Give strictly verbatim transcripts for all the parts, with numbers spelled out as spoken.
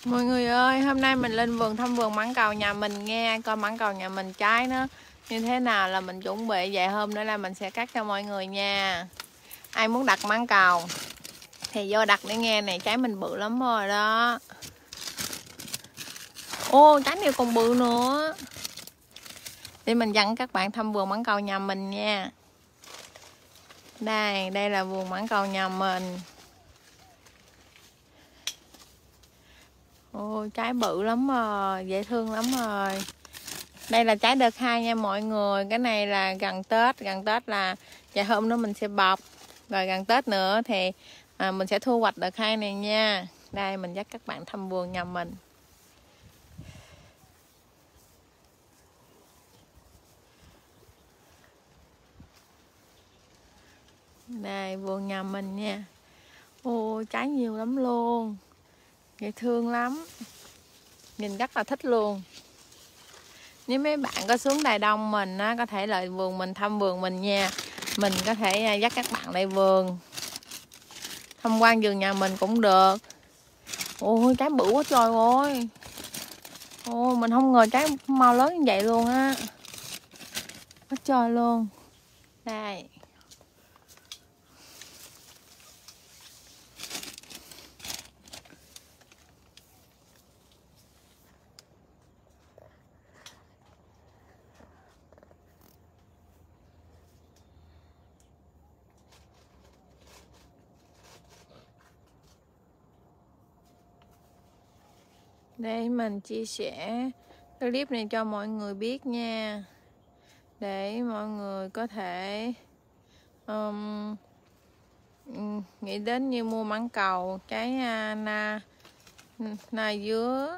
Mọi người ơi, hôm nay mình lên vườn thăm vườn mãng cầu nhà mình nghe, coi mãng cầu nhà mình trái nó như thế nào là mình chuẩn bị, vài hôm nữa là mình sẽ cắt cho mọi người nha. Ai muốn đặt mãng cầu thì vô đặt để nghe này, trái mình bự lắm rồi đó. Ô, trái này còn bự nữa. Để mình dẫn các bạn thăm vườn mãng cầu nhà mình nha. Đây, đây là vườn mãng cầu nhà mình. Ôi, trái bự lắm rồi, dễ thương lắm rồi. Đây là trái đợt hai nha mọi người. Cái này là gần Tết, gần Tết là vài hôm nữa mình sẽ bọc. Rồi gần Tết nữa thì à, mình sẽ thu hoạch đợt hai này nha. Đây mình dắt các bạn thăm vườn nhà mình. Đây vườn nhà mình nha. Ôi trái nhiều lắm luôn, dễ thương lắm, nhìn rất là thích luôn. Nếu mấy bạn có xuống Đài Đông mình á, có thể lại vườn mình thăm vườn mình nha. Mình có thể dắt các bạn lại vườn tham quan vườn nhà mình cũng được. Ôi trái bự quá trời ơi. Ôi mình không ngờ trái mau lớn như vậy luôn á, quá trời luôn. Đây để mình chia sẻ cái clip này cho mọi người biết nha, để mọi người có thể um, nghĩ đến như mua mãng cầu, trái uh, na na dứa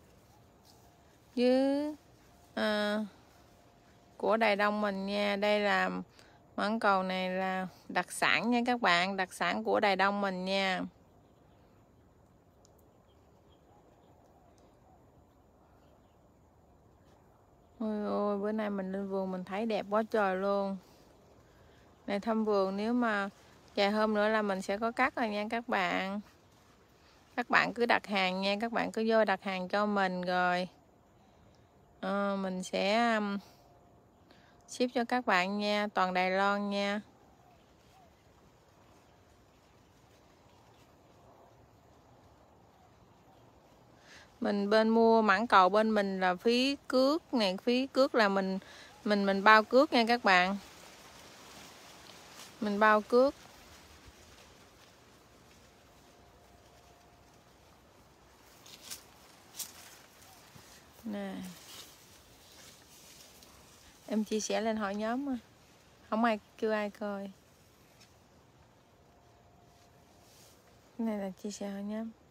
dứa uh, của Đài Đông mình nha. Đây là mãng cầu này là đặc sản nha các bạn, đặc sản của Đài Đông mình nha. Ôi ôi, bữa nay mình lên vườn mình thấy đẹp quá trời luôn. Này thăm vườn nếu mà vài hôm nữa là mình sẽ có cắt rồi nha các bạn. Các bạn cứ đặt hàng nha, các bạn cứ vô đặt hàng cho mình rồi à, mình sẽ um, ship cho các bạn nha, toàn Đài Loan nha. Mình bên mua mãng cầu bên mình là phí cước này, phí cước là mình mình mình bao cước nha các bạn. Mình bao cước. Nè. Em chia sẻ lên hội nhóm mà. Không ai kêu ai coi. Cái này là chia sẻ hội nhóm.